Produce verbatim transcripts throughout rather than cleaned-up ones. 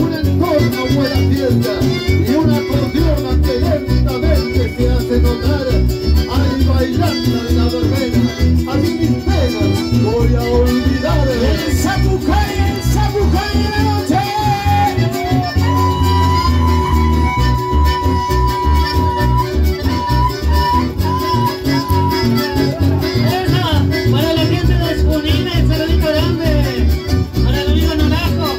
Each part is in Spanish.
un entorno, buena fiesta y una acordeona que lentamente se hace notar. Ay, bailando en la verbena, así mis penas voy a olvidar. El Zapucay, el Zapucay de la noche. Para la gente de Esponina, el saludito grande. Para el amigo Noraco.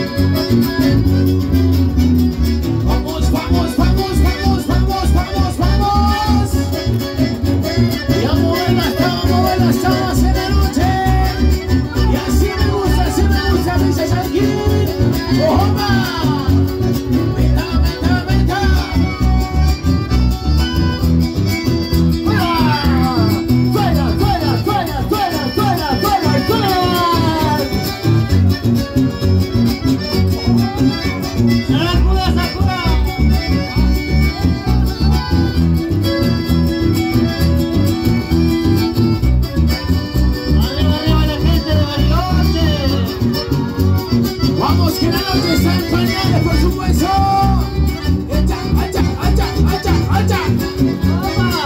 Vamos, vamos, vamos, vamos, vamos, vamos, vamos. Y a mover las tabas, mover las tabas en la noche. Y así me gusta, así me gusta, dice Shankin. ¡Ojoba! ¡Venta, venta, venta! ¡Suena, suena, suena, suena, suena, suena, suena! ¡Sacuda, sacuda! ¡Arriba, arriba la gente de Bariloche! Vamos que la noche está en pañales, por supuesto. ¡Acha, acha, acha, acha, acha! ¡Toma!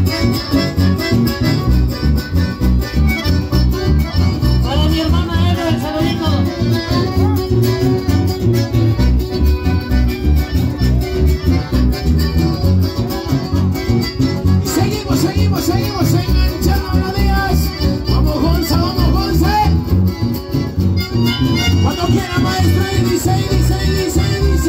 Para mi hermana Eva, el saludito. Y seguimos, seguimos, seguimos enganchando melodías. Vamos, Gonza, vamos, Gonza. Cuando quiera, maestro, y dice, y dice, y dice, y dice.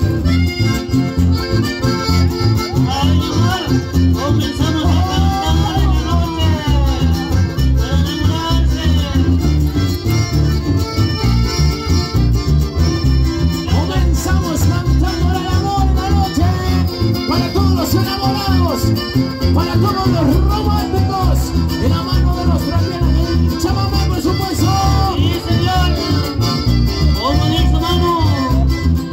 Ay, amor, comenzamos a cantar en la noche para enamorarse. Comenzamos cantando el amor en la noche. Para todos los enamorados, para todos los románticos, de la mano de los trajeros, el chamamé, por supuesto. Sí, señor. ¿Cómo dice, mano?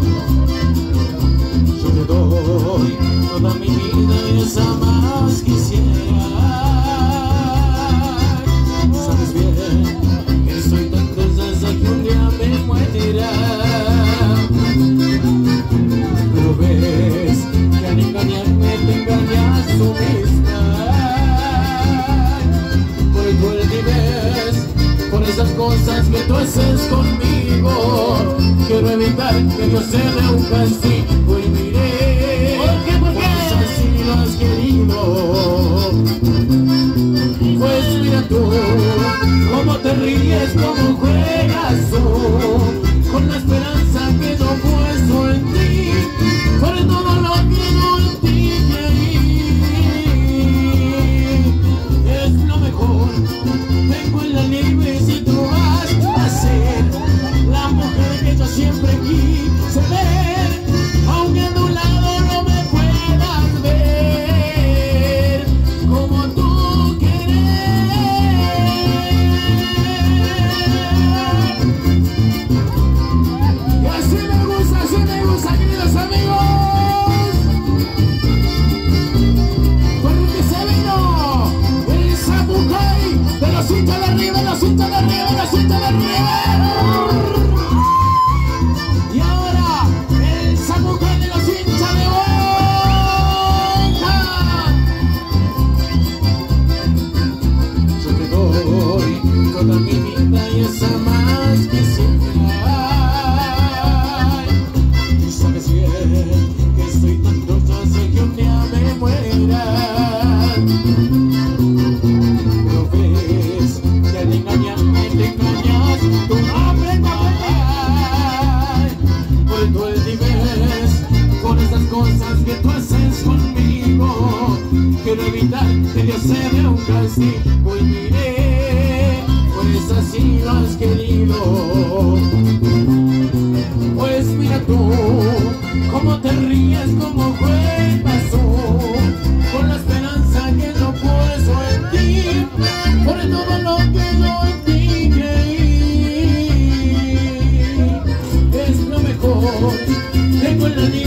Yo te doy toda mi vida y esa más quisiera. Sabes bien que soy tan deseosa que un día me muera. Pero ves que al engañarme te engañas tú misma. Por el cual vives, por esas cosas que tú haces conmigo. Quiero evitar que yo sea un castigo y miré. ¿Por qué? ¿Por qué? Pues así lo has querido. Pues mira tú, cómo te ríes, cómo juegas tú, con la esperanza que yo he puesto en ti, por todo lo que no en ti creí. Es lo mejor, tengo en la nieve si tú vas a ser la mujer que yo siempre quise ver, aunque a tu lado no me puedas ver como tú quieres. Y así me gusta, así me gusta, queridos amigos. Con el que se vino el Zapucay de los hinchas de arriba, los hinchas de arriba, los hinchas de arriba. Y ahora el Zapucay de los hinchas de Boca. Yo te doy toda mi vida y esa más quisiera. Y sabes bien que estoy tan dichosa que un día me muera. Pero ves que al engañarme te engañas tú misma. Por tu el ves, por esas cosas que tú haces conmigo. Quiero evitar que Dios se vea un castigo y miré, pues así lo has querido. Pues mira tú, cómo te ríes, cómo juegas tú, con la esperanza que yo puesto en ti, por todo lo que yo en ti creí. Es lo mejor, tengo en la